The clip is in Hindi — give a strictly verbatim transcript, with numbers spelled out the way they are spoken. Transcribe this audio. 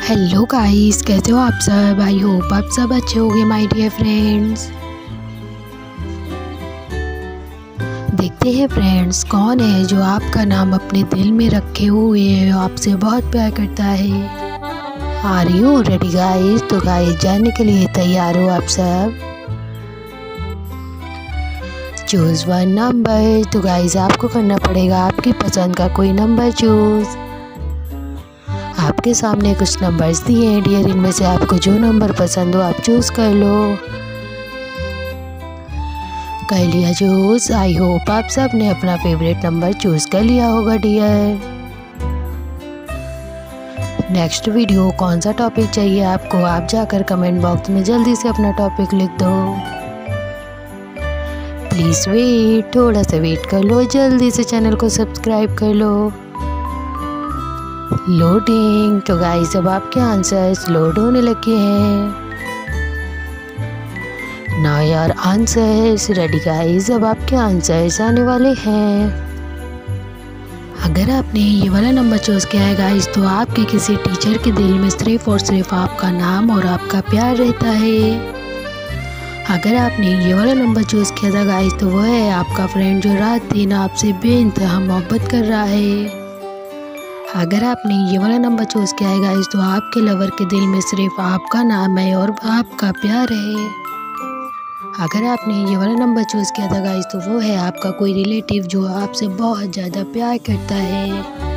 हेलो गाइस, कैसे हो आप सब। आई होप आप सब अच्छे होंगे माय डियर फ्रेंड्स। देखते हैं फ्रेंड्स, कौन है जो आपका नाम अपने दिल में रखे हुए है, आपसे बहुत प्यार करता है। Are you ready guys? तो गाइस जानने के लिए तैयार हो आप सब। Choose one number. तो गाइस आपको करना पड़ेगा आपकी पसंद का कोई नंबर चूज। आपके सामने कुछ नंबर्स दिए हैं डियर, इनमें से आपको जो नंबर पसंद हो आप चूज कर लो। कर लिया चूज? आई होप आप सब ने अपना फेवरेट नंबर चूज कर लिया होगा डियर। नेक्स्ट वीडियो कौन सा टॉपिक चाहिए आपको, आप जाकर कमेंट बॉक्स में जल्दी से अपना टॉपिक लिख दो। प्लीज़ वेट, थोड़ा सा वेट कर लो, जल्दी से चैनल को सब्सक्राइब कर लो। लोडिंग। तो गाइस अब आपके आंसर्स लोड होने लगे हैं। Now your answers ready guys, अब आपके आंसर्स आने वाले हैं। अगर आपने ये वाला नंबर चूज किया है गाइस, तो आपके किसी टीचर के दिल में सिर्फ और सिर्फ आपका नाम और आपका प्यार रहता है। अगर आपने ये वाला नंबर चूज किया था गाइस, तो वह है आपका फ्रेंड जो रात दिन आपसे बेइंतहा मोहब्बत कर रहा है। अगर आपने ये वाला नंबर चूज किया है गाइस, तो आपके लवर के दिल में सिर्फ आपका नाम है और आपका प्यार है। अगर आपने ये वाला नंबर चूज किया था गाइस, तो वो है आपका कोई रिलेटिव जो आपसे बहुत ज़्यादा प्यार करता है।